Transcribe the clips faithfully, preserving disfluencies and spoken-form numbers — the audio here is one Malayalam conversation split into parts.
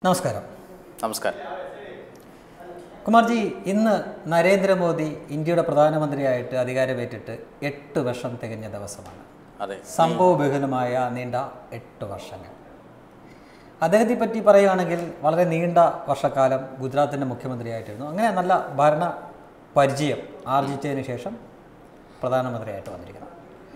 നമസ്കാരം. നമസ്കാരം കുമാർജി, ഇന്ന് നരേന്ദ്രമോദി ഇന്ത്യയുടെ പ്രധാനമന്ത്രിയായിട്ട് അധികാരമേറ്റിട്ട് എട്ട് വർഷം തികഞ്ഞ ദിവസമാണ്. അതെ, സംഭവബഹുലമായ നീണ്ട എട്ട് വർഷങ്ങൾ. അദ്ദേഹത്തെ പറ്റി പറയുകയാണെങ്കിൽ വളരെ നീണ്ട വർഷക്കാലം ഗുജറാത്തിൻ്റെ മുഖ്യമന്ത്രിയായിട്ടിരുന്നു. അങ്ങനെ നല്ല ഭരണ പരിചയം ആർജിച്ചതിന് ശേഷം പ്രധാനമന്ത്രിയായിട്ട് വന്നിരിക്കുന്നു.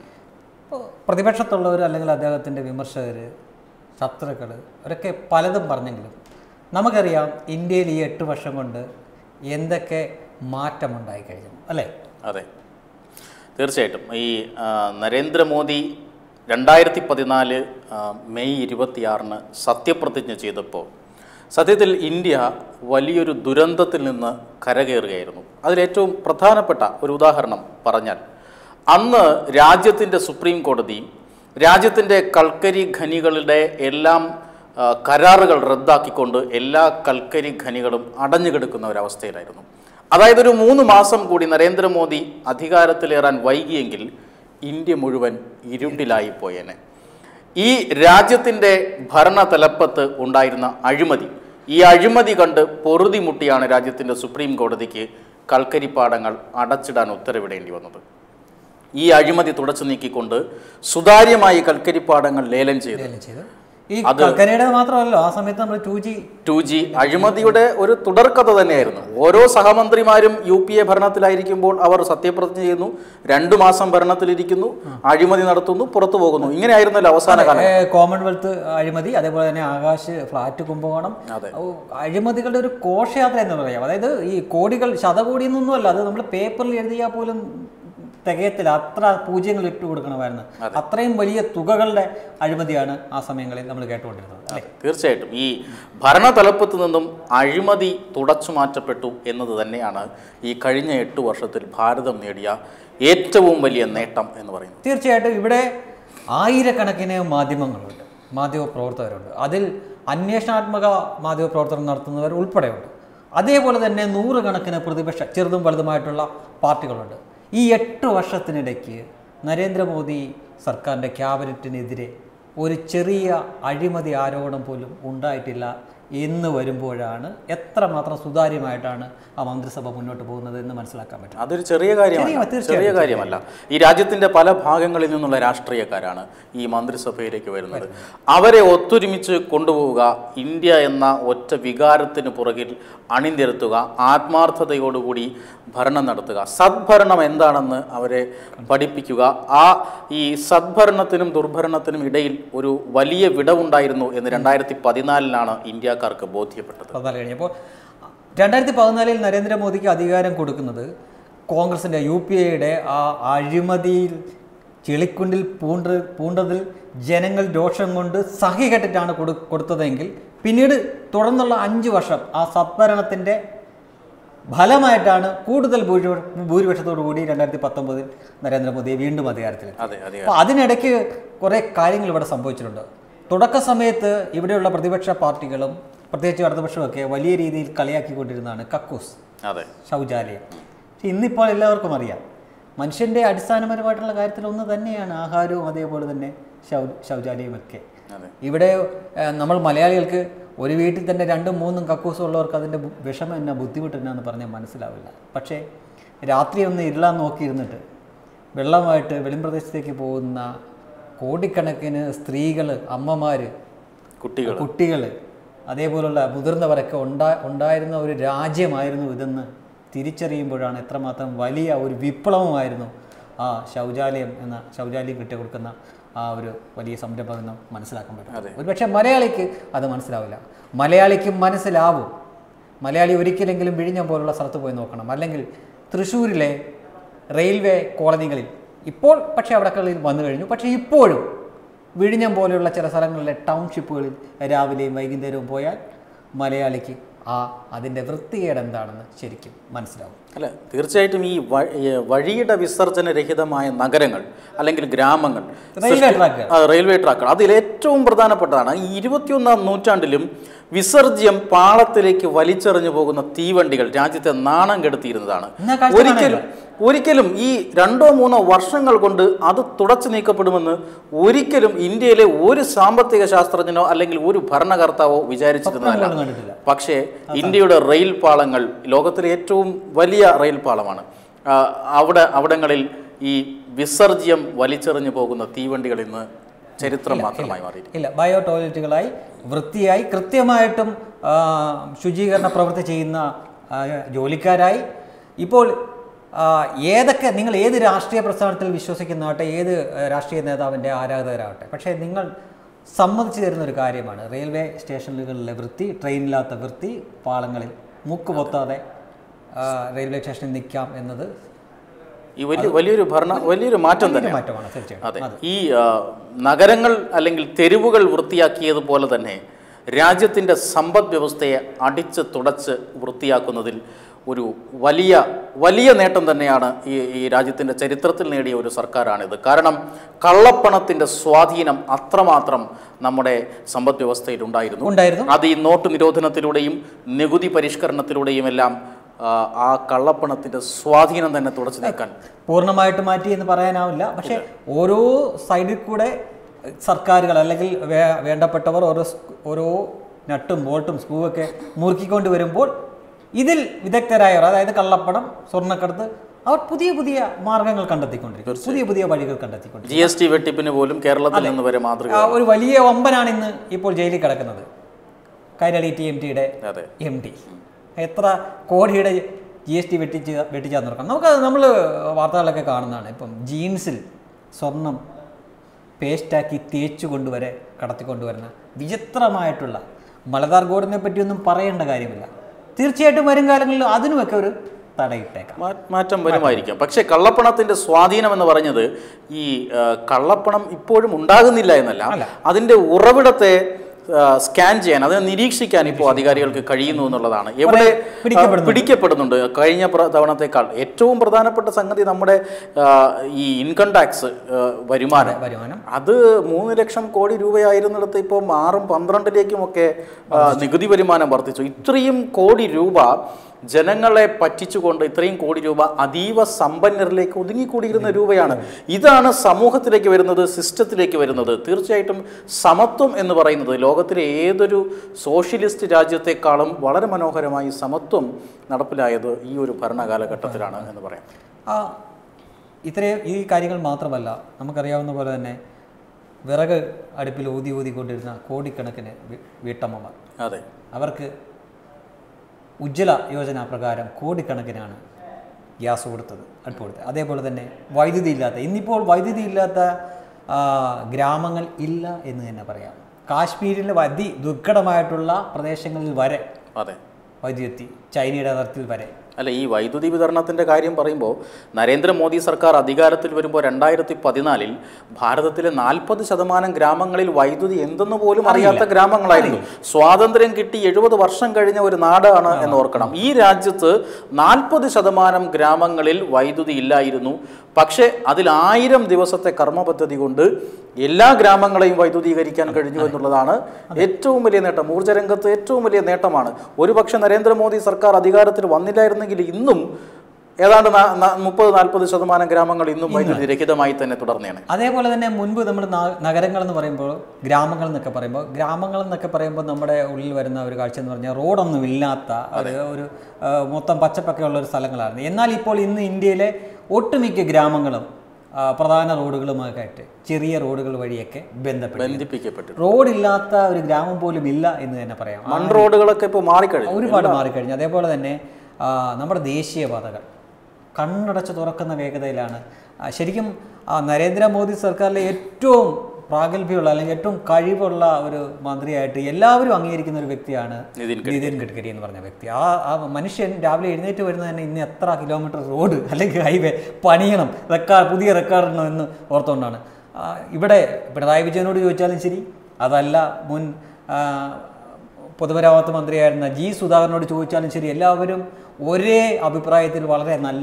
ഇപ്പോൾ പ്രതിപക്ഷത്തുള്ളവർ അല്ലെങ്കിൽ അദ്ദേഹത്തിൻ്റെ വിമർശകർ, ശത്രുക്കൾ അവരൊക്കെ പലതും പറഞ്ഞെങ്കിലും നമുക്കറിയാം ഇന്ത്യയിൽ ഈ എട്ട് വർഷം കൊണ്ട് എന്തൊക്കെ മാറ്റമുണ്ടായി കഴിഞ്ഞു, അല്ലേ? അതെ, തീർച്ചയായിട്ടും. ഈ നരേന്ദ്രമോദി രണ്ടായിരത്തി പതിനാല് മെയ് ഇരുപത്തിയാറിന് സത്യപ്രതിജ്ഞ ചെയ്തപ്പോൾ സത്യത്തിൽ ഇന്ത്യ വലിയൊരു ദുരന്തത്തിൽ നിന്ന് കരകയറുകയായിരുന്നു. അതിലേറ്റവും പ്രധാനപ്പെട്ട ഒരു ഉദാഹരണം പറഞ്ഞാൽ, അന്ന് രാജ്യത്തിൻ്റെ സുപ്രീം കോടതി രാജ്യത്തിൻ്റെ കൽക്കരി ഖനികളുടെ എല്ലാം കരാറുകൾ റദ്ദാക്കിക്കൊണ്ട് എല്ലാ കൽക്കരി ഖനികളും അടഞ്ഞുകിടക്കുന്ന ഒരവസ്ഥയിലായിരുന്നു. അതായത് ഒരു മൂന്ന് മാസം കൂടി നരേന്ദ്രമോദി അധികാരത്തിലേറാൻ വൈകിയെങ്കിൽ ഇന്ത്യ മുഴുവൻ ഇരുട്ടിലായി പോയേനെ. ഈ രാജ്യത്തിൻ്റെ ഭരണതലപ്പത്ത് ഉണ്ടായിരുന്ന അഴിമതി, ഈ അഴിമതി കണ്ട് പൊറുതി മുട്ടിയാണ് രാജ്യത്തിൻ്റെ സുപ്രീം കോടതിക്ക് കൽക്കരിപ്പാടങ്ങൾ അടച്ചിടാൻ ഉത്തരവിടേണ്ടി വന്നത്. ഈ അഴിമതി തുടച്ചു നീക്കിക്കൊണ്ട് സുതാര്യമായി കൽക്കരിപ്പാടങ്ങൾ ലേലം ചെയ്തു. അത് മാത്രമല്ല, ആ സമയത്ത് നമ്മൾ ടു ജി ടു ജി അഴിമതിയുടെ ഒരു തുടർക്കഥ തന്നെയായിരുന്നു. ഓരോ സഹമന്ത്രിമാരും യു പി എ ഭരണത്തിലായിരിക്കുമ്പോൾ അവർ സത്യപ്രതിജ്ഞ ചെയ്യുന്നു, രണ്ടു മാസം ഭരണത്തിലിരിക്കുന്നു, അഴിമതി നടത്തുന്നു, പുറത്തു പോകുന്നു. ഇങ്ങനെയായിരുന്നല്ലോ അവസാന കാലം. കോമൺവെൽത്ത് അഴിമതി, അതേപോലെ തന്നെ ആകാശ് ഫ്ലാറ്റ് കുംഭകോണം, അഴിമതികളുടെ ഒരു ഘോഷയാത്ര എന്ന് പറയാം. അതായത് ഈ കോടികൾ ശതകോടി എന്നൊന്നുമല്ല, അത് നമ്മൾ പേപ്പറിൽ എഴുതിയാൽ പോലും തികയത്തില്ല, അത്ര പൂജ്യങ്ങൾ ഇട്ട് കൊടുക്കണമായിരുന്നു. അത്രയും വലിയ തുകകളുടെ അഴിമതിയാണ് ആ സമയങ്ങളിൽ നമ്മൾ കേട്ടുകൊണ്ടിരുന്നത്. തീർച്ചയായിട്ടും ഈ ഭരണതലപ്പത്ത് നിന്നും അഴിമതി തുടച്ചു മാറ്റപ്പെട്ടു എന്നത് തന്നെയാണ് ഈ കഴിഞ്ഞ എട്ട് വർഷത്തിൽ ഭാരതം നേടിയ ഏറ്റവും വലിയ നേട്ടം എന്ന് പറയുന്നത്. തീർച്ചയായിട്ടും ഇവിടെ ആയിരക്കണക്കിന് മാധ്യമങ്ങളുണ്ട്, മാധ്യമപ്രവർത്തകരുണ്ട്, അതിൽ അന്വേഷണാത്മക മാധ്യമപ്രവർത്തനം നടത്തുന്നവർ ഉൾപ്പെടെയുണ്ട്. അതേപോലെ തന്നെ നൂറുകണക്കിന് പ്രതിപക്ഷ ചെറുതും വലുതുമായിട്ടുള്ള പാർട്ടികളുണ്ട്. ഈ എട്ട് വർഷത്തിനിടയ്ക്ക് നരേന്ദ്രമോദി സർക്കാരിൻ്റെ ക്യാബിനറ്റിനെതിരെ ഒരു ചെറിയ അഴിമതി ആരോപണം പോലും ഉണ്ടായിട്ടില്ല എന്ന് വരുമ്പോഴാണ് എത്രമാത്രം സുതാര്യമായിട്ടാണ് ആ മന്ത്രിസഭ മുന്നോട്ട് പോകുന്നത് എന്ന് മനസ്സിലാക്കാൻ പറ്റും. അതൊരു ചെറിയ കാര്യമല്ല, ചെറിയ കാര്യമല്ല. ഈ രാജ്യത്തിൻ്റെ പല ഭാഗങ്ങളിൽ നിന്നുള്ള രാഷ്ട്രീയക്കാരാണ് ഈ മന്ത്രിസഭയിലേക്ക് വരുന്നത്. അവരെ ഒത്തൊരുമിച്ച് കൊണ്ടുപോവുക, ഇന്ത്യ എന്ന ഒറ്റ വികാരത്തിന് പുറകിൽ അണിനിരത്തുക, ആത്മാർത്ഥതയോടുകൂടി ഭരണം നടത്തുക, സദ്ഭരണം എന്താണെന്ന് അവരെ പഠിപ്പിക്കുക. ആ ഈ സദ്ഭരണത്തിനും ദുർഭരണത്തിനും ഇടയിൽ ഒരു വലിയ വിടവുണ്ടായിരുന്നു എന്ന് രണ്ടായിരത്തി പതിനാലിലാണ് ഇന്ത്യ ക്കാർക്ക് ബോധ്യപ്പെട്ടത്. കഴിഞ്ഞപ്പോൾ രണ്ടായിരത്തി പതിനാലിൽ നരേന്ദ്രമോദിക്ക് അധികാരം കൊടുക്കുന്നത് കോൺഗ്രസിൻ്റെ യു പി എയുടെ ആ അഴിമതിയിൽ ചെളിക്കുണ്ടിൽ പൂണ്ട പൂണ്ടതിൽ ജനങ്ങൾ രോഷം കൊണ്ട് സഹികെട്ടിട്ടാണ് കൊടു കൊടുത്തതെങ്കിൽ പിന്നീട് തുടർന്നുള്ള അഞ്ച് വർഷം ആ സദ്ഭരണത്തിൻ്റെ ഫലമായിട്ടാണ് കൂടുതൽ ഭൂരിപക്ഷത്തോടു കൂടി രണ്ടായിരത്തി പത്തൊമ്പതിൽ നരേന്ദ്രമോദിയെ വീണ്ടും അധികാരത്തിൽ. അപ്പോൾ അതിനിടയ്ക്ക് കുറേ കാര്യങ്ങൾ ഇവിടെ സംഭവിച്ചിട്ടുണ്ട്. തുടക്ക സമയത്ത് ഇവിടെയുള്ള പ്രതിപക്ഷ പാർട്ടികളും പ്രത്യേകിച്ച് ഇടതുപക്ഷമൊക്കെ വലിയ രീതിയിൽ കളിയാക്കിക്കൊണ്ടിരുന്നതാണ് കക്കൂസ്, ശൗചാലയം. പക്ഷെ ഇന്നിപ്പോൾ എല്ലാവർക്കും അറിയാം, മനുഷ്യൻ്റെ അടിസ്ഥാനപരമായിട്ടുള്ള കാര്യത്തിൽ ഒന്ന് തന്നെയാണ് ആഹാരവും അതേപോലെ തന്നെ ശൗ ശൗചാലയമൊക്കെ. ഇവിടെ നമ്മൾ മലയാളികൾക്ക് ഒരു വീട്ടിൽ തന്നെ രണ്ടും മൂന്നും കക്കൂസും ഉള്ളവർക്ക് അതിൻ്റെ വിഷമം എന്നാ ബുദ്ധിമുട്ട് എന്നാന്ന് പറഞ്ഞാൽ മനസ്സിലാവില്ല. പക്ഷേ രാത്രി ഒന്ന് ഇരുളാൻ നോക്കിയിരുന്നിട്ട് വെള്ളമായിട്ട് വെളിമ്പ്രദേശത്തേക്ക് പോകുന്ന കോടിക്കണക്കിന് സ്ത്രീകൾ, അമ്മമാർ, കുട്ടികൾ കുട്ടികൾ അതേപോലുള്ള മുതിർന്നവരൊക്കെ ഉണ്ടാ ഉണ്ടായിരുന്ന ഒരു രാജ്യമായിരുന്നു ഇതെന്ന് തിരിച്ചറിയുമ്പോഴാണ് എത്രമാത്രം വലിയ ഒരു വിപ്ലവമായിരുന്നു ആ ശൗചാലയം എന്ന ശൗചാലയം കിട്ടി കൊടുക്കുന്ന ആ ഒരു വലിയ സംരംഭം എന്ന് മനസ്സിലാക്കാൻ പറ്റും. ഒരു പക്ഷേ മലയാളിക്ക് അത് മനസ്സിലാവില്ല. മലയാളിക്ക് മനസ്സിലാവും. മലയാളി ഒരിക്കലെങ്കിലും വിഴിഞ്ഞം പോലുള്ള സ്ഥലത്ത് പോയി നോക്കണം, അല്ലെങ്കിൽ തൃശ്ശൂരിലെ റെയിൽവേ കോളനികളിൽ ഇപ്പോൾ പക്ഷേ അവിടങ്ങളിൽ വന്നു കഴിഞ്ഞു. പക്ഷേ ഇപ്പോഴും വിഴിഞ്ഞം പോലെയുള്ള ചില സ്ഥലങ്ങളിലെ ടൗൺഷിപ്പുകളിൽ രാവിലെയും വൈകുന്നേരവും പോയാൽ മലയാളിക്ക് ആ അതിൻ്റെ വൃത്തികേട് എന്താണെന്ന് ശരിക്കും മനസ്സിലാവും. അല്ല, തീർച്ചയായിട്ടും ഈ വഴിയുടെ വിസർജനരഹിതമായ നഗരങ്ങൾ അല്ലെങ്കിൽ ഗ്രാമങ്ങൾ, റെയിൽവേ ട്രാക്കുകൾ അതിൽ ഏറ്റവും പ്രധാനപ്പെട്ടതാണ്. ഈ ഇരുപത്തിയൊന്നാം നൂറ്റാണ്ടിലും വിസർജ്യം പാളത്തിലേക്ക് വലിച്ചെറിഞ്ഞു പോകുന്ന തീവണ്ടികൾ രാജ്യത്തെ നാണം കെടുത്തിയിരുന്നതാണ്. ഒരിക്കലും ഒരിക്കലും ഈ രണ്ടോ മൂന്നോ വർഷങ്ങൾ കൊണ്ട് അത് തുടച്ചു നീക്കപ്പെടുമെന്ന് ഒരിക്കലും ഇന്ത്യയിലെ ഒരു സാമ്പത്തിക ശാസ്ത്രജ്ഞനോ അല്ലെങ്കിൽ ഒരു ഭരണകർത്താവോ വിചാരിച്ചിരുന്നതല്ല. പക്ഷേ ഇന്ത്യയുടെ റെയിൽ പാളങ്ങൾ ലോകത്തിലെ ഏറ്റവും വലിയ റെയിൽ പാളമാണ്. അവിടെ അവിടങ്ങളിൽ ഈ വിസർജ്യം വലിച്ചെറിഞ്ഞു പോകുന്ന തീവണ്ടികൾ ഇന്ന് ചരിത്രം മാത്രമായി മാറി. ഇല്ല, ബയോ ടോയ്ലറ്റുകളായി വൃത്തിയായി കൃത്യമായിട്ടും ശുചീകരണ പ്രവൃത്തി ചെയ്യുന്ന ജോലിക്കാരായി. ഇപ്പോൾ ഏതൊക്കെ നിങ്ങൾ ഏത് രാഷ്ട്രീയ പ്രസ്ഥാനത്തിൽ വിശ്വസിക്കുന്നതാവട്ടെ, ഏത് രാഷ്ട്രീയ നേതാവിൻ്റെ ആരാധകരാകട്ടെ, പക്ഷേ നിങ്ങൾ സമ്മതിച്ചു തരുന്ന ഒരു കാര്യമാണ് റെയിൽവേ സ്റ്റേഷനുകളിലെ വൃത്തി, ട്രെയിനില്ലാത്ത വൃത്തി, പാളങ്ങളിൽ മൂക്ക് പൊത്താതെ റെയിൽവേ സ്റ്റേഷനിൽ നിൽക്കാം എന്നത് ഈ വലിയ വലിയൊരു ഭരണ വലിയൊരു മാറ്റം തന്നെ മാറ്റമാണ്. തീർച്ചയായും അതെ. ഈ നഗരങ്ങൾ അല്ലെങ്കിൽ തെരുവുകൾ വൃത്തിയാക്കിയതുപോലെ തന്നെ രാജ്യത്തിൻ്റെ സമ്പദ് വ്യവസ്ഥയെ അടിച്ച് തുടച്ച് വൃത്തിയാക്കുന്നതിൽ ഒരു വലിയ വലിയ നേട്ടം തന്നെയാണ് ഈ ഈ രാജ്യത്തിൻ്റെ ചരിത്രത്തിൽ നേടിയ ഒരു സർക്കാരാണിത്. കാരണം കള്ളപ്പണത്തിൻ്റെ സ്വാധീനം അത്രമാത്രം നമ്മുടെ സമ്പദ് വ്യവസ്ഥയിൽ ഉണ്ടായിരുന്നു. അത് ഈ നോട്ട് നിരോധനത്തിലൂടെയും നികുതി പരിഷ്കരണത്തിലൂടെയും എല്ലാം ആ കള്ളപ്പണത്തിൻ്റെ സ്വാധീനം തന്നെ തുടച്ചു നീക്കാൻ പൂർണ്ണമായിട്ട് മാറ്റി എന്ന് പറയാനാവില്ല. പക്ഷേ ഓരോ സൈഡിൽ കൂടെ സർക്കാരുകൾ അല്ലെങ്കിൽ വേണ്ടപ്പെട്ടവർ ഓരോ ഓരോ നട്ടും ബോൾട്ടും സ്ക്രൂവൊക്കെ മുറുക്കിക്കൊണ്ട് വരുമ്പോൾ ഇതിൽ വിദഗ്ധരായവർ, അതായത് കള്ളപ്പണം, സ്വർണ്ണക്കടത്ത്, അവർ പുതിയ പുതിയ മാർഗങ്ങൾ കണ്ടെത്തിക്കൊണ്ടിരിക്കും, പുതിയ പുതിയ വഴികൾ കണ്ടെത്തിക്കൊണ്ടിരിക്കും. ജി എസ് ടി വെട്ടിപ്പിന് പോലും കേരളത്തിൽ നിന്ന് വരെ മാതൃക. ഒരു വലിയ വമ്പനാണ് ഇന്ന് ഇപ്പോൾ ജയിലിൽ കിടക്കുന്നത്, കൈരളി ടി എം ടിയുടെ എം ഡി. എത്ര കോടിയുടെ ജി എസ് ടി വെട്ടിച്ച് വെട്ടിച്ചാന്ന് നോക്കാം. നമുക്കത് നമ്മൾ വാർത്തകളൊക്കെ കാണുന്നതാണ്. ഇപ്പം ജീൻസിൽ സ്വർണം പേസ്റ്റാക്കി തേച്ചു കൊണ്ടുവരെ കടത്തിക്കൊണ്ടുവരുന്ന വിചിത്രമായിട്ടുള്ള മലബാർ ഗോൾഡിനെ പറ്റിയൊന്നും പറയേണ്ട കാര്യമില്ല. തീർച്ചയായിട്ടും വരും കാലങ്ങളിൽ അതിനുമൊക്കെ ഒരു തടയിട്ടേക്കാം, മാറ്റം വരുമായിരിക്കാം. പക്ഷേ കള്ളപ്പണത്തിൻ്റെ സ്വാധീനം എന്ന് പറഞ്ഞത് ഈ കള്ളപ്പണം ഇപ്പോഴും ഉണ്ടാകുന്നില്ല എന്നല്ല, അതിൻ്റെ ഉറവിടത്തെ സ്കാൻ ചെയ്യാൻ, അതിനെ നിരീക്ഷിക്കാൻ ഇപ്പോൾ അധികാരികൾക്ക് കഴിയുന്നു എന്നുള്ളതാണ്. എവിടെ പിടിക്കപ്പെടുന്നുണ്ട് കഴിഞ്ഞ തവണത്തേക്കാൾ. ഏറ്റവും പ്രധാനപ്പെട്ട സംഗതി നമ്മുടെ ഈ ഇൻകം ടാക്സ് വരുമാനം വരുമാനം അത് മൂന്ന് ലക്ഷം കോടി രൂപയായിരുന്നിടത്ത് ഇപ്പോൾ ആറും പന്ത്രണ്ടിലേക്കുമൊക്കെ നികുതി വരുമാനം വർദ്ധിച്ചു. ഇത്രയും കോടി രൂപ ജനങ്ങളെ പറ്റിച്ചുകൊണ്ട് ഇത്രയും കോടി രൂപ അതീവ സമ്പന്നരിലേക്ക് ഒതുങ്ങിക്കൂടിയിരുന്ന രൂപയാണ്. ഇതാണ് സമൂഹത്തിലേക്ക് വരുന്നത്, സിസ്റ്റത്തിലേക്ക് വരുന്നത്. തീർച്ചയായിട്ടും സമത്വം എന്ന് പറയുന്നത് ലോകത്തിലെ ഏതൊരു സോഷ്യലിസ്റ്റ് രാജ്യത്തെക്കാളും വളരെ മനോഹരമായി സമത്വം നടപ്പിലായത് ഈ ഒരു ഭരണകാലഘട്ടത്തിലാണ് എന്ന് പറയാം. ആ ഇത്രയും ഈ കാര്യങ്ങൾ മാത്രമല്ല, നമുക്കറിയാവുന്ന പോലെ തന്നെ വിറക് അടുപ്പിൽ ഊതി ഊതിക്കൊണ്ടിരുന്ന കോടിക്കണക്കിന് വീട്ടമ്മമാർ, അതെ, അവർക്ക് ഉജ്ജ്വല യോജന പ്രകാരം കോടിക്കണക്കിനാണ് ഗ്യാസ് കൊടുത്തത്, അടുപ്പ് കൊടുത്തത്. അതേപോലെ തന്നെ വൈദ്യുതി ഇല്ലാത്ത, ഇന്നിപ്പോൾ വൈദ്യുതി ഇല്ലാത്ത ഗ്രാമങ്ങൾ ഇല്ല എന്ന് തന്നെ പറയാം. കാശ്മീരിലെ അതി ദുർഘടമായിട്ടുള്ള പ്രദേശങ്ങളിൽ വരെ അതെ വൈദ്യുതി, ചൈനയുടെ അതിർത്തിയിൽ വരെ. അല്ല, ഈ വൈദ്യുതി വിതരണത്തിൻ്റെ കാര്യം പറയുമ്പോൾ നരേന്ദ്രമോദി സർക്കാർ അധികാരത്തിൽ വരുമ്പോൾ രണ്ടായിരത്തി പതിനാലിൽ ഭാരതത്തിലെ നാൽപ്പത് ശതമാനം ഗ്രാമങ്ങളിൽ വൈദ്യുതി എന്തെന്ന് പോലും അറിയാത്ത ഗ്രാമങ്ങളായിരുന്നു. സ്വാതന്ത്ര്യം കിട്ടി എഴുപത് വർഷം കഴിഞ്ഞ ഒരു നാടാണ് എന്ന് ഓർക്കണം. ഈ രാജ്യത്ത് നാൽപ്പത് ശതമാനം ഗ്രാമങ്ങളിൽ വൈദ്യുതി ഇല്ലായിരുന്നു. പക്ഷേ അതിൽ ആയിരം ദിവസത്തെ കർമ്മ പദ്ധതി കൊണ്ട് എല്ലാ ഗ്രാമങ്ങളെയും വൈദ്യുതീകരിക്കാൻ കഴിഞ്ഞു എന്നുള്ളതാണ് ഏറ്റവും വലിയ നേട്ടം. ഊർജ്ജരംഗത്ത് ഏറ്റവും വലിയ നേട്ടമാണ്. ഒരുപക്ഷെ നരേന്ദ്രമോദി സർക്കാർ അധികാരത്തിൽ വന്നില്ലായിരുന്നെങ്കിൽ ഇന്നും ഏതാണ്ട് മുപ്പത് നാൽപ്പത് ശതമാനം ഗ്രാമങ്ങൾ ഇന്നും വൈദ്യുതി രഹിതമായി തന്നെ തുടർന്നേനെ. അതേപോലെ തന്നെ മുൻപ് നമ്മൾ നഗരങ്ങൾ എന്ന് പറയുമ്പോൾ, ഗ്രാമങ്ങൾ എന്നൊക്കെ പറയുമ്പോൾ ഗ്രാമങ്ങൾ എന്നൊക്കെ പറയുമ്പോൾ നമ്മുടെ ഉള്ളിൽ വരുന്ന ഒരു കാഴ്ച എന്ന് പറഞ്ഞാൽ റോഡൊന്നും ഇല്ലാത്ത ഒരു ഒരു മൊത്തം പച്ചപ്പൊക്കെ ഉള്ള ഒരു സ്ഥലങ്ങളായിരുന്നു. എന്നാൽ ഇപ്പോൾ ഇന്ന് ഇന്ത്യയിലെ ഒട്ടുമിക്ക ഗ്രാമങ്ങളും പ്രധാന റോഡുകളുമൊക്കെ ആയിട്ട് ചെറിയ റോഡുകൾ വഴിയൊക്കെ ബന്ധിപ്പിക്കപ്പെട്ടു. റോഡില്ലാത്ത ഒരു ഗ്രാമം പോലും ഇല്ല എന്ന് തന്നെ പറയാം. മൺ റോഡുകളൊക്കെ ഇപ്പോൾ മാറിക്കഴിഞ്ഞു, ഒരുപാട് മാറിക്കഴിഞ്ഞു. അതേപോലെ തന്നെ നമ്മുടെ ദേശീയപാതകൾ കണ്ണടച്ച് തുറക്കുന്ന വേഗതയിലാണ്. ശരിക്കും നരേന്ദ്രമോദി സർക്കാരിലെ ഏറ്റവും പ്രാഗൽഭ്യമുള്ള അല്ലെങ്കിൽ ഏറ്റവും കഴിവുള്ള ഒരു മന്ത്രിയായിട്ട് എല്ലാവരും അംഗീകരിക്കുന്ന ഒരു വ്യക്തിയാണ് നിതിൻ ഗഡ്കരി എന്ന് പറഞ്ഞ വ്യക്തി. ആ ആ മനുഷ്യൻ രാവിലെ എഴുന്നേറ്റ് വരുന്നത് തന്നെ ഇന്ന് എത്ര കിലോമീറ്റർ റോഡ് അല്ലെങ്കിൽ ഹൈവേ പണിയണം, റെക്കാർഡ് പുതിയ റെക്കോർഡണം എന്ന് ഓർത്തുകൊണ്ടാണ്. ഇവിടെ പിണറായി വിജയനോട് ചോദിച്ചാലും ശരി, അതല്ല മുൻ പൊതുമരാമത്ത് മന്ത്രിയായിരുന്ന ജി സുധാകരനോട് ചോദിച്ചാലും ശരി, എല്ലാവരും ഒരേ അഭിപ്രായത്തിൽ വളരെ നല്ല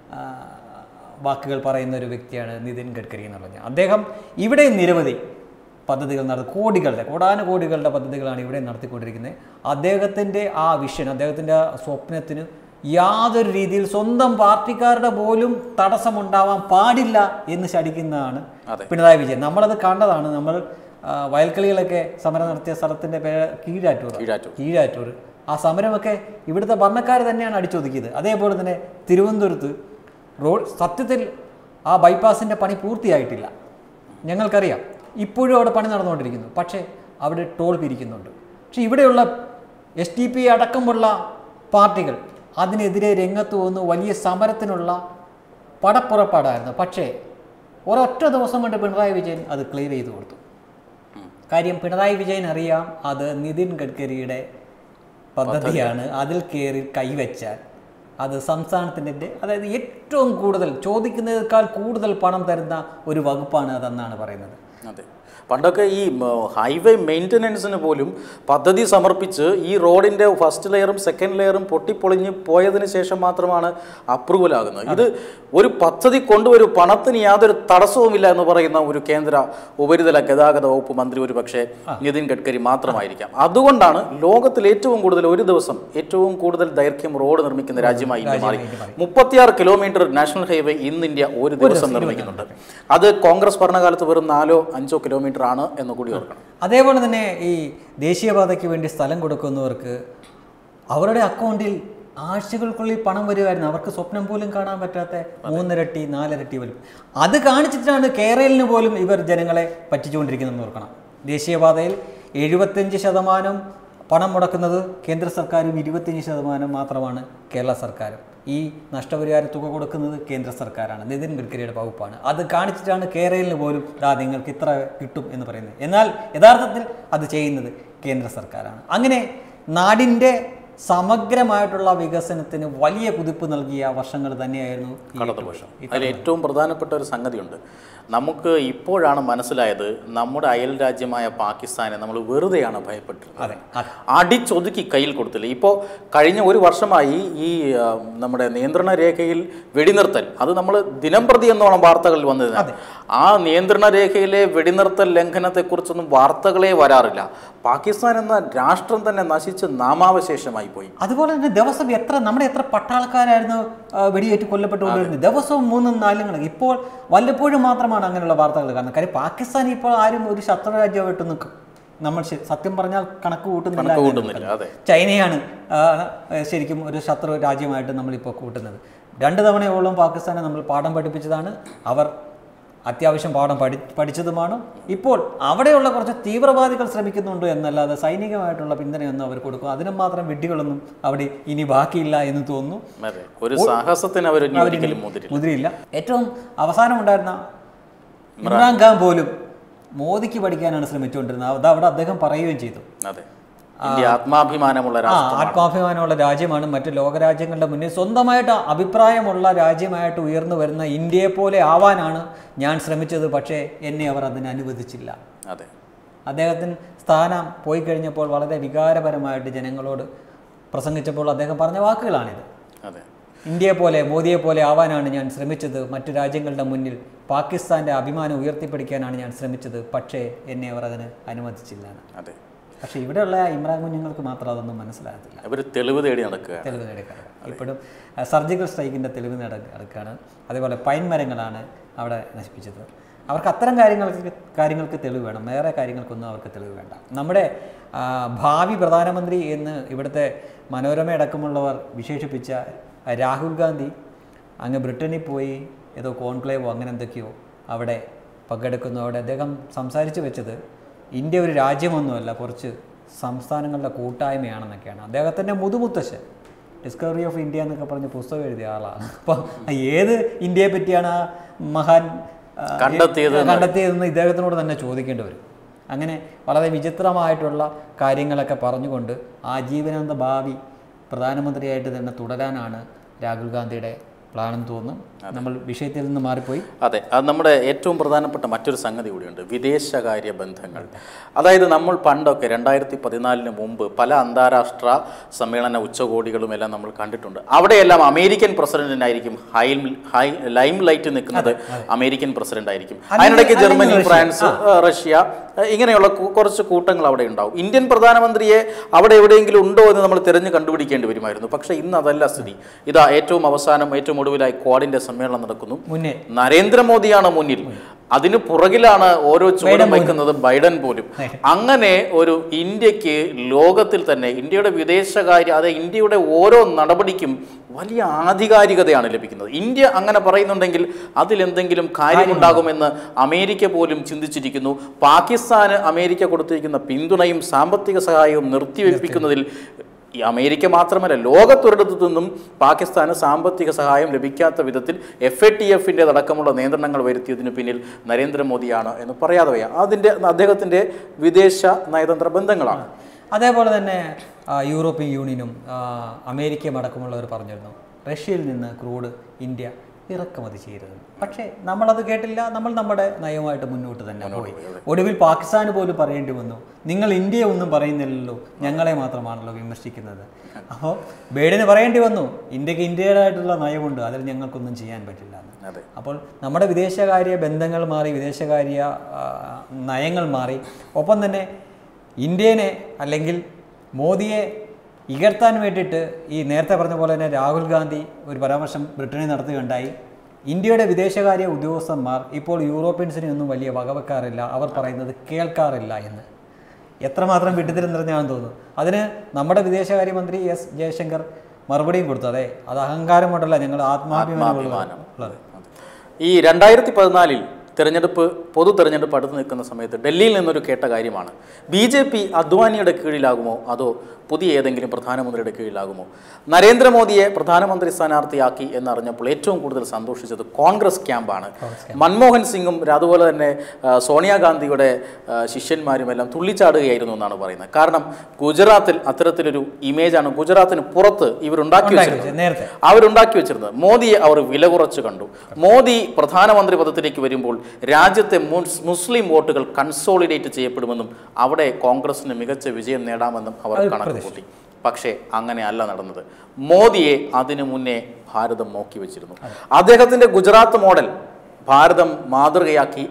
വാക്കുകൾ പറയുന്ന ഒരു വ്യക്തിയാണ് നിതിൻ ഗഡ്കരി എന്ന് പറഞ്ഞാൽ. അദ്ദേഹം ഇവിടെ നിരവധി പദ്ധതികൾ നടത്തി, കോടികളുടെ കോടാനുകോടികളുടെ പദ്ധതികളാണ് ഇവിടെ നടത്തിക്കൊണ്ടിരിക്കുന്നത്. അദ്ദേഹത്തിൻ്റെ ആ വിഷൻ, അദ്ദേഹത്തിൻ്റെ ആ സ്വപ്നത്തിന് യാതൊരു രീതിയിൽ സ്വന്തം പാർട്ടിക്കാരുടെ പോലും തടസ്സമുണ്ടാവാൻ പാടില്ല എന്ന് ശടിക്കുന്നതാണ് പിണറായി വിജയൻ. നമ്മളത് കണ്ടതാണ്. നമ്മൾ വയൽക്കളികളൊക്കെ സമരം നടത്തിയ സ്ഥലത്തിൻ്റെ പേര് കീഴാറ്റൂർ കീഴാറ്റൂർ ആ സമരമൊക്കെ ഇവിടുത്തെ ഭരണക്കാർ തന്നെയാണ് അടിച്ചൊതുക്കിയത്. അതേപോലെ തന്നെ തിരുവനന്തപുരത്ത് റോഡ് സത്യത്തിൽ ആ ബൈപ്പാസിൻ്റെ പണി പൂർത്തിയായിട്ടില്ല, ഞങ്ങൾക്കറിയാം. ഇപ്പോഴും അവിടെ പണി നടന്നുകൊണ്ടിരിക്കുന്നു. പക്ഷേ അവിടെ ടോൾ പിരിക്കുന്നുണ്ട്. പക്ഷേ ഇവിടെയുള്ള എസ് ടി പി അടക്കമുള്ള പാർട്ടികൾ അതിനെതിരെ രംഗത്ത് വന്ന് വലിയ സമരത്തിനുള്ള പടപ്പുറപ്പാടായിരുന്നു. പക്ഷേ ഒരൊറ്റ ദിവസം കൊണ്ട് പിണറായി വിജയൻ അത് ക്ലിയർ ചെയ്ത് കൊടുത്തു. കാര്യം പിണറായി വിജയൻ അറിയാം അത് നിതിൻ ഗഡ്കരിയുടെ പദ്ധതിയാണ്. അതിൽ കയറി കൈവച്ചാൽ അത് സംസ്ഥാനത്തിൻ്റെ, അതായത് ഏറ്റവും കൂടുതൽ ചോദിക്കുന്നതിനേക്കാൾ കൂടുതൽ പണം തരുന്ന ഒരു വകുപ്പാണ് അതെന്നാണ് പറയുന്നത്. അതെ, പണ്ടൊക്കെ ഈ ഹൈവേ മെയിൻ്റനൻസിന് പോലും പദ്ധതി സമർപ്പിച്ച് ഈ റോഡിൻ്റെ ഫസ്റ്റ് ലെയറും സെക്കൻഡ് ലെയറും പൊട്ടിപ്പൊളിഞ്ഞ് പോയതിന് ശേഷം മാത്രമാണ് അപ്രൂവൽ ആകുന്നത്. ഇത് ഒരു പദ്ധതി കൊണ്ടുവരും, പണത്തിന് യാതൊരു തടസ്സവുമില്ല എന്ന് പറയുന്ന ഒരു കേന്ദ്ര ഉപരിതല ഗതാഗത വകുപ്പ് മന്ത്രി ഒരു പക്ഷേ നിതിൻ ഗഡ്കരി മാത്രമായിരിക്കാം. അതുകൊണ്ടാണ് ലോകത്തിൽ ഏറ്റവും കൂടുതൽ ഒരു ദിവസം ഏറ്റവും കൂടുതൽ ദൈർഘ്യം റോഡ് നിർമ്മിക്കുന്ന രാജ്യമായി ഇന്ത്യ മാറി. മുപ്പത്തിയാറ് കിലോമീറ്റർ നാഷണൽ ഹൈവേ ഇന്ന് ഇന്ത്യ ഒരു ദിവസം നിർമ്മിക്കുന്നുണ്ട്. അത് കോൺഗ്രസ് ഭരണകാലത്ത് വെറും നാലോ അഞ്ചോ കിലോമീറ്റർ ആണ് എന്ന് കൂടി ഓർക്കണം. അതേപോലെ തന്നെ ഈ ദേശീയപാതയ്ക്ക് വേണ്ടി സ്ഥലം കൊടുക്കുന്നവർക്ക് അവരുടെ അക്കൗണ്ടിൽ ആഴ്ചകൾക്കുള്ളിൽ പണം വരുമായിരുന്നു. അവർക്ക് സ്വപ്നം പോലും കാണാൻ പറ്റാത്ത മൂന്നിരട്ടി നാലിരട്ടി വരും. അത് കാണിച്ചിട്ടാണ് കേരളിന് പോലും ഇവർ ജനങ്ങളെ പറ്റിച്ചുകൊണ്ടിരിക്കുന്നതെന്ന് ഓർക്കണം. ദേശീയപാതയിൽ എഴുപത്തഞ്ച് ശതമാനം പണം മുടക്കുന്നത് കേന്ദ്ര സർക്കാരും ഇരുപത്തിയഞ്ച് ശതമാനം മാത്രമാണ് കേരള സർക്കാരും. ഈ നഷ്ടപരിഹാര തുക കൊടുക്കുന്നത് കേന്ദ്ര സർക്കാരാണ്, നിതിൻ ഗഡ്കരിയുടെ വകുപ്പാണ്. അത് കാണിച്ചിട്ടാണ് കേരളിന് പോലും ദാ നിങ്ങൾക്ക് ഇത്ര കിട്ടും എന്ന് പറയുന്നത്. എന്നാൽ യഥാർത്ഥത്തിൽ അത് ചെയ്യുന്നത് കേന്ദ്ര സർക്കാരാണ്. അങ്ങനെ നാടിൻ്റെ സമഗ്രമായിട്ടുള്ള വികസനത്തിന് വലിയ കുതിപ്പ് നൽകിയ വർഷങ്ങൾ തന്നെയായിരുന്നു കടന്ന വർഷം. അതിൽ ഏറ്റവും പ്രധാനപ്പെട്ട ഒരു സംഗതിയുണ്ട്. നമുക്ക് ഇപ്പോഴാണ് മനസ്സിലായത് നമ്മുടെ അയൽ രാജ്യമായ പാകിസ്ഥാനെ നമ്മൾ വെറുതെയാണ് ഭയപ്പെട്ടിരുന്നത്. അടിച്ചൊതുക്കി കയ്യിൽ കൊടുത്തില്ല. ഇപ്പോൾ കഴിഞ്ഞ ഒരു വർഷമായി ഈ നമ്മുടെ നിയന്ത്രണ രേഖയിൽ വെടിനിർത്തൽ, അത് നമ്മൾ ദിനം പ്രതി എന്നോണം വാർത്തകളിൽ വന്നിരുന്നത്. ആ നിയന്ത്രണ രേഖയിലെ വെടിനിർത്തൽ ലംഘനത്തെക്കുറിച്ചൊന്നും വാർത്തകളെ വരാറില്ല. പാകിസ്ഥാൻ എന്ന രാഷ്ട്രം തന്നെ നശിച്ച് നാമാവശേഷമായി പോയി. അതുപോലെ തന്നെ ദിവസം എത്ര നമ്മുടെ എത്ര പട്ടാളക്കാരായിരുന്നു വെടിയേറ്റ് കൊല്ലപ്പെട്ടുകൊണ്ടിരുന്നത്. ദിവസവും മൂന്നും നാലും കണക്ക്. ഇപ്പോൾ വല്ലപ്പോഴും മാത്രമാണ് അങ്ങനെയുള്ള വാർത്തകൾ കാണുന്നത്. കാര്യം പാകിസ്ഥാൻ ഇപ്പോൾ ആരും ഒരു ശത്രു രാജ്യമായിട്ട് നിൽക്കും. നമ്മൾ സത്യം പറഞ്ഞാൽ കണക്ക് കൂട്ടുന്നില്ല. ചൈനയാണ് ശരിക്കും ഒരു ശത്രു രാജ്യമായിട്ട് നമ്മളിപ്പോൾ കൂട്ടുന്നത്. രണ്ട് തവണയോളം പാകിസ്ഥാനെ നമ്മൾ പാഠം പഠിപ്പിച്ചതാണ്. അവർ അത്യാവശ്യം പാഠം പഠി പഠിച്ചതുമാണ്. ഇപ്പോൾ അവിടെയുള്ള കുറച്ച് തീവ്രവാദികൾ ശ്രമിക്കുന്നുണ്ട് എന്നല്ലാതെ സൈനികമായിട്ടുള്ള പിന്തുണയൊന്നും അവർ കൊടുക്കും. അതിനും മാത്രം വിഡ്ഢികളൊന്നും അവിടെ ഇനി ബാക്കിയില്ല എന്ന് തോന്നുന്നു. ഒരു സാഹസത്തിന് അവർ മുതിരില്ല. ഏറ്റവും അവസാനം ഉണ്ടായിരുന്ന ഇമ്രാൻഖാൻ പോലും മോദിക്ക് പഠിക്കാനാണ് ശ്രമിച്ചുകൊണ്ടിരുന്നത്. അത് അവിടെ അദ്ദേഹം പറയുകയും ചെയ്തു. ആത്മാഭിമാനമുള്ള ആത്മാഭിമാനമുള്ള രാജ്യമാണ്. മറ്റ് ലോകരാജ്യങ്ങളുടെ മുന്നിൽ സ്വന്തമായിട്ട് അഭിപ്രായമുള്ള രാജ്യമായിട്ട് ഉയർന്നു വരുന്ന ഇന്ത്യയെ പോലെ ആവാനാണ് ഞാൻ ശ്രമിച്ചത്. പക്ഷേ എന്നെ അവർ അതിന് അനുവദിച്ചില്ല. അതെ, അദ്ദേഹത്തിന് സ്ഥാനം പോയി കഴിഞ്ഞപ്പോൾ വളരെ വികാരപരമായിട്ട് ജനങ്ങളോട് പ്രസംഗിച്ചപ്പോൾ അദ്ദേഹം പറഞ്ഞ വാക്കുകളാണിത്. അതെ, ഇന്ത്യയെ പോലെ മോദിയെ പോലെ ആവാനാണ് ഞാൻ ശ്രമിച്ചത്. മറ്റു രാജ്യങ്ങളുടെ മുന്നിൽ പാകിസ്ഥാൻ്റെ അഭിമാനം ഉയർത്തിപ്പിടിക്കാനാണ് ഞാൻ ശ്രമിച്ചത്. പക്ഷേ എന്നെ അവർ അതിന് അനുവദിച്ചില്ല. അതെ, പക്ഷേ ഇവിടെയുള്ള ഇമ്രാൻ കുഞ്ഞുങ്ങൾക്ക് മാത്രം അതൊന്നും മനസ്സിലാകത്തില്ല. അവർ തെളിവ് തേടി നടക്കുക തെളിവ് തേടി ഇപ്പോഴും സർജിക്കൽ സ്ട്രൈക്കിൻ്റെ തെളിവ് നടക്കുകയാണ്. അതേപോലെ പൈൻ മരങ്ങളാണ് അവിടെ നശിപ്പിച്ചത്. അവർക്ക് അത്തരം കാര്യങ്ങൾക്ക് കാര്യങ്ങൾക്ക് തെളിവ് വേണം, വേറെ കാര്യങ്ങൾക്കൊന്നും അവർക്ക് തെളിവ് വേണ്ട. നമ്മുടെ ഭാവി പ്രധാനമന്ത്രി എന്ന് ഇവിടുത്തെ മനോരമ അടക്കമുള്ളവർ വിശേഷിപ്പിച്ച രാഹുൽ ഗാന്ധി അങ്ങ് ബ്രിട്ടനിൽ പോയി ഏതോ കോൺക്ലേവോ അങ്ങനെ എന്തൊക്കെയോ അവിടെ പങ്കെടുക്കുന്നു. അവിടെ അദ്ദേഹം സംസാരിച്ചു വെച്ചത് ഇന്ത്യ ഒരു രാജ്യമൊന്നുമല്ല, കുറച്ച് സംസ്ഥാനങ്ങളുടെ കൂട്ടായ്മയാണെന്നൊക്കെയാണ്. അദ്ദേഹത്തിൻ്റെ മുതുമുത്തശ്ശൻ ഡിസ്കവറി ഓഫ് ഇന്ത്യ എന്നൊക്കെ പറഞ്ഞ് പുസ്തകം എഴുതിയ ആളാണ്. അപ്പം ഏത് ഇന്ത്യയെ പറ്റിയാണ് ആ മഹാൻ കണ്ടെത്തിയത് കണ്ടെത്തിയതെന്ന് ഇദ്ദേഹത്തിനോട് തന്നെ ചോദിക്കേണ്ടി വരും. അങ്ങനെ വളരെ വിചിത്രമായിട്ടുള്ള കാര്യങ്ങളൊക്കെ പറഞ്ഞുകൊണ്ട് ആജീവനാന്ത ഭാവി പ്രധാനമന്ത്രിയായിട്ട് തന്നെ തുടരാനാണ് രാഹുൽ ഗാന്ധിയുടെ തീരുമാനം. അദ്ദേഹത്തിൻ്റെ മുതുമുത്തശ്ശൻ ഡിസ്കവറി ഓഫ് ഇന്ത്യ എന്നൊക്കെ പറഞ്ഞ് പുസ്തകം എഴുതിയ ആളാണ്. അപ്പം ഏത് ഇന്ത്യയെ പറ്റിയാണ് ആ മഹാൻ കണ്ടെത്തിയത് കണ്ടെത്തിയതെന്ന് ഇദ്ദേഹത്തിനോട് തന്നെ ചോദിക്കേണ്ടി വരും. അങ്ങനെ വളരെ വിചിത്രമായിട്ടുള്ള കാര്യങ്ങളൊക്കെ പറഞ്ഞുകൊണ്ട് ആജീവനാന്ത ഭാവി പ്രധാനമന്ത്രിയായിട്ട് തന്നെ തുടരാനാണ് രാഹുൽ ഗാന്ധിയുടെ പ്ലാനെന്ന് തോന്നുന്നു. നമ്മൾ വിഷയത്തിൽ നിന്ന് മാറിപ്പോയി. അതെ, അത് നമ്മുടെ ഏറ്റവും പ്രധാനപ്പെട്ട മറ്റൊരു സംഗതി കൂടിയുണ്ട്, വിദേശകാര്യ ബന്ധങ്ങൾ. അതായത് നമ്മൾ പണ്ടൊക്കെ രണ്ടായിരത്തി പതിനാലിന് മുമ്പ് പല അന്താരാഷ്ട്ര സമ്മേളന ഉച്ചകോടികളും എല്ലാം നമ്മൾ കണ്ടിട്ടുണ്ട്. അവിടെയെല്ലാം അമേരിക്കൻ പ്രസിഡന്റിനായിരിക്കും ഹൈ ഹൈ ലൈം ലൈറ്റ് നിൽക്കുന്നത് അമേരിക്കൻ പ്രസിഡന്റ് ആയിരിക്കും. അതിനിടയ്ക്ക് ജർമ്മനി, ഫ്രാൻസ്, റഷ്യ ഇങ്ങനെയുള്ള കുറച്ച് കൂട്ടങ്ങൾ അവിടെ ഉണ്ടാവും. ഇന്ത്യൻ പ്രധാനമന്ത്രിയെ അവിടെ എവിടെയെങ്കിലും ഉണ്ടോ എന്ന് നമ്മൾ തിരഞ്ഞു കണ്ടുപിടിക്കേണ്ടി വരുമായിരുന്നു. പക്ഷേ ഇന്ന് അതല്ല സ്ഥിതി. ഇതാ ഏറ്റവും അവസാനം ഏറ്റവും ഒടുവിലായി ക്വാഡിന്റെ സമ്മേളനം നടക്കുന്നു. നരേന്ദ്രമോദിയാണ് മുന്നിൽ, അതിന് പുറകിലാണ് ഓരോ ചുവടും വയ്ക്കുന്നത് ബൈഡൻ പോലും. അങ്ങനെ ഒരു ഇന്ത്യക്ക് ലോകത്തിൽ തന്നെ ഇന്ത്യയുടെ വിദേശകാര്യ അതായത് ഇന്ത്യയുടെ ഓരോ നടപടിക്കും വലിയ ആധികാരികതയാണ് ലഭിക്കുന്നത്. ഇന്ത്യ അങ്ങനെ പറയുന്നുണ്ടെങ്കിൽ അതിലെന്തെങ്കിലും കാര്യമുണ്ടാകുമെന്ന് അമേരിക്ക പോലും ചിന്തിച്ചിരിക്കുന്നു. പാകിസ്ഥാന് അമേരിക്ക കൊടുത്തിരിക്കുന്ന പിന്തുണയും സാമ്പത്തിക സഹായവും നിർത്തിവെപ്പിക്കുന്നതിൽ ഈ അമേരിക്ക മാത്രമല്ല ലോകത്തൊരിടത്തു നിന്നും പാകിസ്ഥാന് സാമ്പത്തിക സഹായം ലഭിക്കാത്ത വിധത്തിൽ എഫ് എ ടി എഫിൻ്റെ അടക്കമുള്ള നിയന്ത്രണങ്ങൾ വരുത്തിയതിന് പിന്നിൽ നരേന്ദ്രമോദിയാണ് എന്ന് പറയാതെ വയ്യ. അതിൻ്റെ അദ്ദേഹത്തിൻ്റെ വിദേശ നയതന്ത്ര ബന്ധങ്ങളാണ്. അതേപോലെ തന്നെ യൂറോപ്യൻ യൂണിയനും അമേരിക്കയും അടക്കമുള്ളവർ പറഞ്ഞിരുന്നു റഷ്യയിൽ നിന്ന് ക്രൂഡ് ഇന്ത്യ ഇറക്കുമതി ചെയ്യരുത്. പക്ഷേ നമ്മളത് കേട്ടില്ല. നമ്മൾ നമ്മുടെ നയവുമായിട്ട് മുന്നോട്ട് തന്നെ പോയി. ഒടുവിൽ പാകിസ്ഥാന് പോലും പറയേണ്ടി വന്നു, നിങ്ങൾ ഇന്ത്യയെ ഒന്നും പറയുന്നില്ലല്ലോ, ഞങ്ങളെ മാത്രമാണല്ലോ വിമർശിക്കുന്നത്. അപ്പോൾ ബൈഡന് പറയേണ്ടി വന്നു, ഇന്ത്യക്ക് ഇന്ത്യയുടേതായിട്ടുള്ള നയമുണ്ട്, അതിൽ ഞങ്ങൾക്കൊന്നും ചെയ്യാൻ പറ്റില്ല. അപ്പോൾ നമ്മുടെ വിദേശകാര്യ ബന്ധങ്ങൾ മാറി, വിദേശകാര്യ നയങ്ങൾ മാറി. ഒപ്പം തന്നെ ഇന്ത്യനെ അല്ലെങ്കിൽ മോദിയെ ഇകഴ്ത്താൻ വേണ്ടിയിട്ട് ഈ നേരത്തെ പറഞ്ഞ പോലെ തന്നെ രാഹുൽ ഗാന്ധി ഒരു പരാമർശം ബ്രിട്ടനിൽ നടത്തുകയുണ്ടായി. ഇന്ത്യയുടെ വിദേശകാര്യ ഉദ്യോഗസ്ഥന്മാർ ഇപ്പോൾ യൂറോപ്യൻസിനെ ഒന്നും വലിയ വകവെക്കാറില്ല, അവർ പറയുന്നത് കേൾക്കാറില്ല എന്ന്. എത്രമാത്രം വിട്ടുതരം നിറഞ്ഞാണെന്ന് തോന്നുന്നു. അതിന് നമ്മുടെ വിദേശകാര്യമന്ത്രി എസ് ജയശങ്കർ മറുപടിയും കൊടുത്തു. അതെ, അത് അഹങ്കാരം കൊണ്ടല്ല, ഞങ്ങൾ ആത്മാഭിമാനമുള്ളത്. ഈ രണ്ടായിരത്തി പതിനാലിൽ തെരഞ്ഞെടുപ്പ് പൊതു തെരഞ്ഞെടുപ്പ് അടുത്ത് നിൽക്കുന്ന സമയത്ത് ഡൽഹിയിൽ നിന്നൊരു കേട്ട കാര്യമാണ്, ബി ജെ പി അദ്വാനിയുടെ കീഴിലാകുമോ അതോ പുതിയ ഏതെങ്കിലും പ്രധാനമന്ത്രിയുടെ കീഴിലാകുമോ? നരേന്ദ്രമോദിയെ പ്രധാനമന്ത്രി സ്ഥാനാർത്ഥിയാക്കി എന്നറിഞ്ഞപ്പോൾ ഏറ്റവും കൂടുതൽ സന്തോഷിച്ചത് കോൺഗ്രസ് ക്യാമ്പാണ്. മൻമോഹൻ സിംഗും അതുപോലെ തന്നെ സോണിയാഗാന്ധിയുടെ ശിഷ്യന്മാരുമെല്ലാം തുള്ളിച്ചാടുകയായിരുന്നു എന്നാണ് പറയുന്നത്. കാരണം ഗുജറാത്തിൽ അത്തരത്തിലൊരു ഇമേജാണ് ഗുജറാത്തിന് പുറത്ത് ഇവരുണ്ടാക്കി വെച്ചിരുന്നത് അവരുണ്ടാക്കി വെച്ചിരുന്നത് മോദിയെ അവർ വില കുറച്ച് കണ്ടു. മോദി പ്രധാനമന്ത്രി പദത്തിലേക്ക് വരുമ്പോൾ രാജ്യത്തെ മുസ്ലിം വോട്ടുകൾ കൺസോളിഡേറ്റ് ചെയ്യപ്പെടുമെന്നും അവിടെ കോൺഗ്രസിന് മികച്ച വിജയം നേടാമെന്നും അവർ കണക്ക് കൂട്ടി. പക്ഷേ അങ്ങനെ അല്ല നടന്നത്. മോദിയെ അതിനു മുന്നേ ഭാരതം നോക്കി വെച്ചിരുന്നു. അദ്ദേഹത്തിന്റെ ഗുജറാത്ത് മോഡൽ ഭാരതം മാതൃകയാക്കി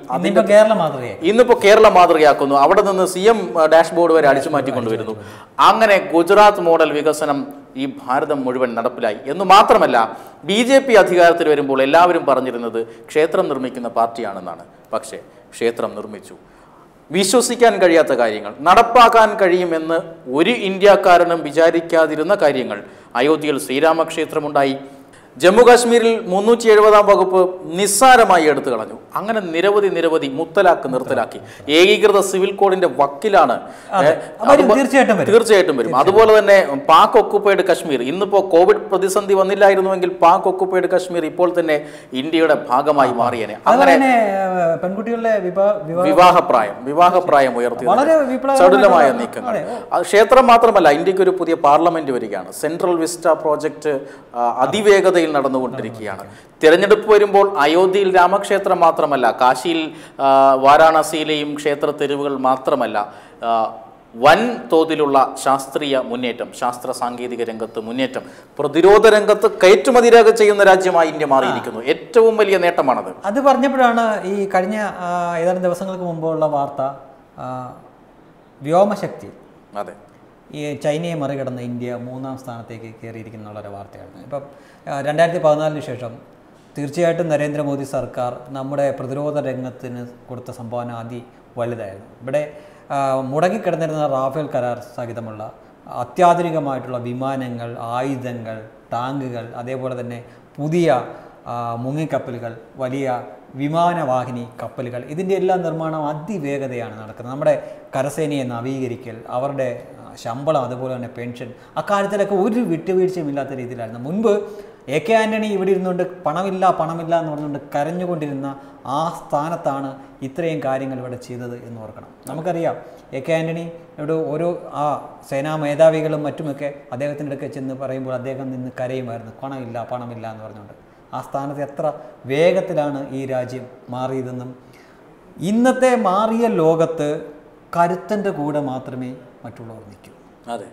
ഇന്നിപ്പോ കേരള മാതൃകയാക്കുന്നു. അവിടെ നിന്ന് സി എം ഡാഷ്ബോർഡ് വരെ അടിച്ചു മാറ്റിക്കൊണ്ടുവരുന്നു. അങ്ങനെ ഗുജറാത്ത് മോഡൽ വികസനം ഈ ഭാരതം മുഴുവൻ നടപ്പിലായി എന്ന് മാത്രമല്ല, ബി ജെ പി അധികാരത്തിൽ വരുമ്പോൾ എല്ലാവരും പറഞ്ഞിരുന്നത് ക്ഷേത്രം നിർമ്മിക്കുന്ന പാർട്ടിയാണെന്നാണ്. പക്ഷേ ക്ഷേത്രം നിർമ്മിച്ചു. വിശ്വസിക്കാൻ കഴിയാത്ത കാര്യങ്ങൾ നടപ്പാക്കാൻ കഴിയുമെന്ന് ഒരു ഇന്ത്യക്കാരനും വിചാരിക്കാതിരുന്ന കാര്യങ്ങൾ. അയോധ്യയിൽ ശ്രീരാമക്ഷേത്രമുണ്ടായി. ജമ്മു കാശ്മീരിൽ മുന്നൂറ്റി എഴുപതാം വകുപ്പ് നിസ്സാരമായി എടുത്തു കളഞ്ഞു. അങ്ങനെ നിരവധി നിരവധി മുത്തലാക്ക് നിർത്തലാക്കി. ഏകീകൃത സിവിൽ കോഡിന്റെ വക്കിലാണ്. തീർച്ചയായിട്ടും വരും. അതുപോലെ തന്നെ പാക് ഒക്കുപ്പൈഡ് കശ്മീർ, ഇന്നിപ്പോ കോവിഡ് പ്രതിസന്ധി വന്നില്ലായിരുന്നുവെങ്കിൽ പാക് ഒക്കുപ്പൈഡ് കശ്മീർ ഇപ്പോൾ തന്നെ ഇന്ത്യയുടെ ഭാഗമായി മാറിയേനെ. അങ്ങനെ പെൺകുട്ടികളുടെ വിവാഹപ്രായം വിവാഹപ്രായം ഉയർത്തി ചടുലമായ നീക്കങ്ങൾ. ക്ഷേത്രം മാത്രമല്ല, ഇന്ത്യക്ക് ഒരു പുതിയ പാർലമെന്റ് വരികയാണ്. സെൻട്രൽ വിസ്റ്റ പ്രോജക്റ്റ് അതിവേഗതയിൽ നടന്നുകൊണ്ടിരിക്കുകയാണ്. തിരഞ്ഞെടുപ്പ് വരുമ്പോൾ അയോധ്യയിൽ രാമക്ഷേത്രം മാത്രമല്ല, കാശിയിൽ വാരാണസിയിലെയും ക്ഷേത്ര തെരുവുകൾ മാത്രമല്ല, വൻ തോതിലുള്ള ശാസ്ത്രീയ മുന്നേറ്റം, ശാസ്ത്ര സാങ്കേതിക രംഗത്ത് മുന്നേറ്റം, പ്രതിരോധ രംഗത്ത് കയറ്റുമതി രേഖ ചെയ്യുന്ന രാജ്യമായി ഇന്ത്യ മാറിയിരിക്കുന്നു. ഏറ്റവും വലിയ നേട്ടമാണത്. അത് പറഞ്ഞപ്പോഴാണ് ഈ കഴിഞ്ഞ ഏതാനും ദിവസങ്ങൾക്ക് മുമ്പുള്ള വാർത്ത, വ്യോമശക്തി അതെ ഈ ചൈനയെ മറികടന്ന് ഇന്ത്യ മൂന്നാം സ്ഥാനത്തേക്ക് കയറിയിരിക്കുന്നുള്ളൊരു വാർത്തയാണ്. ഇപ്പം രണ്ടായിരത്തി പതിനാലിന് ശേഷം തീർച്ചയായിട്ടും നരേന്ദ്രമോദി സർക്കാർ നമ്മുടെ പ്രതിരോധ രംഗത്തിന് കൊടുത്ത സംഭാവന അതി വലുതായിരുന്നു. ഇവിടെ മുടങ്ങിക്കിടന്നിരുന്ന റാഫേൽ കരാർ സഹിതമുള്ള അത്യാധുനികമായിട്ടുള്ള വിമാനങ്ങൾ, ആയുധങ്ങൾ, ടാങ്കുകൾ, അതേപോലെ തന്നെ പുതിയ മുങ്ങിക്കപ്പലുകൾ, വലിയ വിമാനവാഹിനി കപ്പലുകൾ, ഇതിൻ്റെ എല്ലാം നിർമ്മാണം അതിവേഗതയാണ് നടക്കുന്നത്. നമ്മുടെ കരസേനയെ നവീകരിക്കൽ, അവരുടെ ശമ്പളം, അതുപോലെ തന്നെ പെൻഷൻ, അക്കാര്യത്തിലൊക്കെ ഒരു വിട്ടുവീഴ്ചയും ഇല്ലാത്ത രീതിയിലായിരുന്നു. മുൻപ് എ കെ ആൻ്റണി ഇവിടെ ഇരുന്നുകൊണ്ട് പണമില്ല പണമില്ല എന്ന് പറഞ്ഞുകൊണ്ട് കരഞ്ഞുകൊണ്ടിരുന്ന ആ സ്ഥാനത്താണ് ഇത്രയും കാര്യങ്ങൾ ഇവിടെ ചെയ്തത് എന്ന് ഓർക്കണം. നമുക്കറിയാം എ കെ ആൻ്റണി ഇവിടെ ഓരോ ആ സേനാ മേധാവികളും മറ്റുമൊക്കെ അദ്ദേഹത്തിൻ്റെ അടുക്കെ ചെന്ന് പറയുമ്പോൾ അദ്ദേഹം നിന്ന് കരയുമായിരുന്നു, പണമില്ല പണമില്ല എന്ന് പറഞ്ഞുകൊണ്ട്. ആ സ്ഥാനത്ത് എത്ര വേഗത്തിലാണ് ഈ രാജ്യം മാറിയതെന്നും ഇന്നത്തെ മാറിയ ലോകത്ത് കരുത്തൻ്റെ കൂടെ മാത്രമേ മറ്റുള്ളവർ നിൽക്കൂ. അതെ,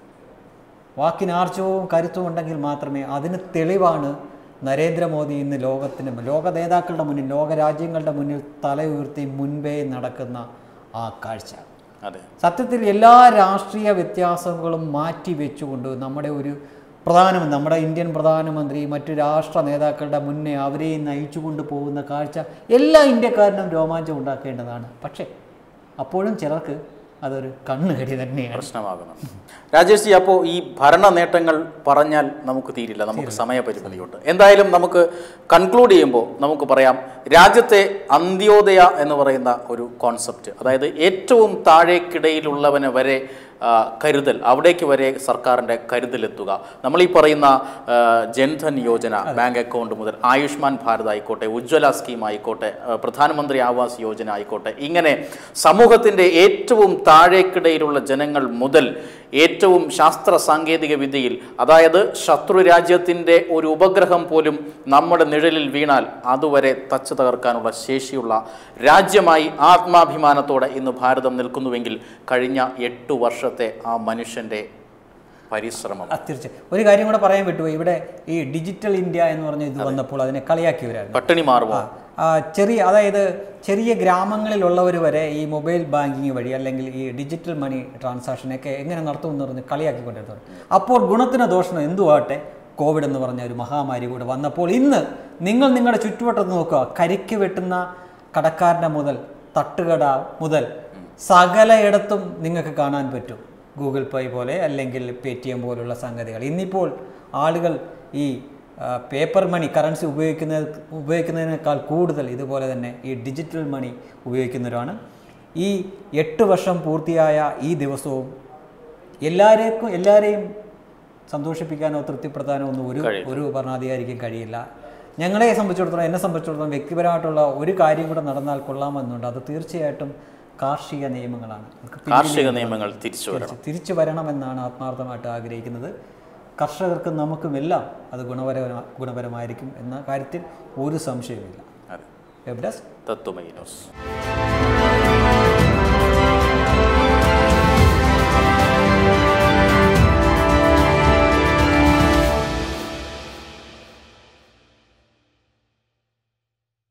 വാക്കിനാർജവും കരുത്തും ഉണ്ടെങ്കിൽ മാത്രമേ. അതിന് തെളിവാണ് നരേന്ദ്രമോദി ഇന്ന് ലോകത്തിന് ലോക നേതാക്കളുടെ മുന്നിൽ ലോകരാജ്യങ്ങളുടെ മുന്നിൽ തല ഉയർത്തി മുൻപേ നടക്കുന്ന ആ കാഴ്ച. സത്യത്തിൽ എല്ലാ രാഷ്ട്രീയ വ്യത്യാസങ്ങളും മാറ്റി വെച്ചുകൊണ്ട് നമ്മുടെ ഒരു പ്രധാനമന്ത്രി നമ്മുടെ ഇന്ത്യൻ പ്രധാനമന്ത്രി മറ്റു രാഷ്ട്ര നേതാക്കളുടെ മുന്നേ അവരെയും നയിച്ചു കൊണ്ട് പോകുന്ന കാഴ്ച എല്ലാ ഇന്ത്യക്കാരനും രോമാഞ്ചം ഉണ്ടാക്കേണ്ടതാണ്. പക്ഷേ അപ്പോഴും ചിലർക്ക് അതൊരു കണ്ണുകടി തന്നെയാണ്, പ്രശ്നമാകുന്നത്. രാജേഷ് ജി, അപ്പോൾ ഈ ഭരണ നേട്ടങ്ങൾ പറഞ്ഞാൽ നമുക്ക് തീരില്ല, നമുക്ക് സമയപരിമിതിയുണ്ട്. എന്തായാലും നമുക്ക് കൺക്ലൂഡ് ചെയ്യുമ്പോൾ നമുക്ക് പറയാം, രാജ്യത്തെ അന്ത്യോദയ എന്ന് പറയുന്ന ഒരു കോൺസെപ്റ്റ്, അതായത് ഏറ്റവും താഴേക്കിടയിലുള്ളവന് വരെ കരുതൽ, അവിടേക്ക് വരെ സർക്കാരിൻ്റെ കരുതലെത്തുക. നമ്മൾ ഈ പറയുന്ന ജൻധൻ യോജന, ബാങ്ക് അക്കൗണ്ട് മുതൽ ആയുഷ്മാൻ ഭാരത് ആയിക്കോട്ടെ, ഉജ്ജ്വല സ്കീം ആയിക്കോട്ടെ, പ്രധാനമന്ത്രി ആവാസ് യോജന ആയിക്കോട്ടെ, ഇങ്ങനെ സമൂഹത്തിൻ്റെ ഏറ്റവും താഴേക്കിടയിലുള്ള ജനങ്ങൾ മുതൽ ഏറ്റവും ശാസ്ത്ര സാങ്കേതിക വിദ്യയിൽ, അതായത് ശത്രു രാജ്യത്തിൻ്റെ ഒരു ഉപഗ്രഹം പോലും നമ്മുടെ നിഴലിൽ വീണാൽ അതുവരെ തച്ചു തകർക്കാനുള്ള ശേഷിയുള്ള രാജ്യമായി ആത്മാഭിമാനത്തോടെ ഇന്ന് ഭാരതം നിൽക്കുന്നുവെങ്കിൽ കഴിഞ്ഞ എട്ടു വർഷത്തെ ആ മനുഷ്യൻ്റെ പരിശ്രമം. തീർച്ചയായും ഒരു കാര്യം കൂടെ പറയാൻ പറ്റുമോ, ഇവിടെ ഈ ഡിജിറ്റൽ ഇന്ത്യ എന്ന് പറഞ്ഞ ഇത് വന്നപ്പോൾ അതിനെ കളിയാക്കിയവരായിരുന്നു. പട്ടിണി മാറുമോ? ചെറിയ അതായത് ചെറിയ ഗ്രാമങ്ങളിലുള്ളവർ വരെ ഈ മൊബൈൽ ബാങ്കിങ് വഴി അല്ലെങ്കിൽ ഈ ഡിജിറ്റൽ മണി ട്രാൻസാക്ഷനൊക്കെ എങ്ങനെ നടത്തുമെന്ന് പറഞ്ഞ് കളിയാക്കിക്കൊണ്ടിരുന്നത്. അപ്പോൾ ഗുണത്തിന് ദോഷം എന്തുവാട്ടെ, കോവിഡ് എന്ന് പറഞ്ഞ ഒരു മഹാമാരി കൂടെ വന്നപ്പോൾ ഇന്ന് നിങ്ങൾ നിങ്ങളുടെ ചുറ്റുവട്ടത്ത് നോക്കുക, കരിക്ക് വെട്ടുന്ന കടക്കാരൻ്റെ മുതൽ തട്ടുകട മുതൽ സകലയിടത്തും നിങ്ങൾക്ക് കാണാൻ പറ്റും ഗൂഗിൾ പേ പോലെ അല്ലെങ്കിൽ പേ ടി എം പോലുള്ള സംഗതികൾ. ഇന്നിപ്പോൾ ആളുകൾ ഈ പേപ്പർ മണി കറൻസി ഉപയോഗിക്കുന്ന ഉപയോഗിക്കുന്നതിനേക്കാൾ കൂടുതൽ ഇതുപോലെ തന്നെ ഈ ഡിജിറ്റൽ മണി ഉപയോഗിക്കുന്നവരാണ്. ഈ എട്ട് വർഷം പൂർത്തിയായ ഈ ദിവസവും എല്ലാവരേക്കും എല്ലാവരെയും സന്തോഷിപ്പിക്കാനോ തൃപ്തിപ്പെടുത്താനോ ഒന്നും ഒരു ഒരു ഭരണാധികാരിക്കും കഴിയില്ല. ഞങ്ങളെ സംബന്ധിച്ചിടത്തോളം എന്നെ സംബന്ധിച്ചിടത്തോളം വ്യക്തിപരമായിട്ടുള്ള ഒരു കാര്യം കൂടെ നടന്നാൽ കൊള്ളാമെന്നുണ്ട്. അത് തീർച്ചയായിട്ടും കാർഷിക നിയമങ്ങളാണ്. കാർഷിക നിയമങ്ങൾ തിരിച്ചു തിരിച്ചു വരണമെന്നാണ് ആത്മാർത്ഥമായിട്ട് ആഗ്രഹിക്കുന്നത്. കർഷകർക്കും നമുക്കുമെല്ലാം അത് ഗുണപര ഗുണപരമായിരിക്കും എന്ന കാര്യത്തിൽ ഒരു സംശയവുമില്ല. തത്വമയി ന്യൂസ്.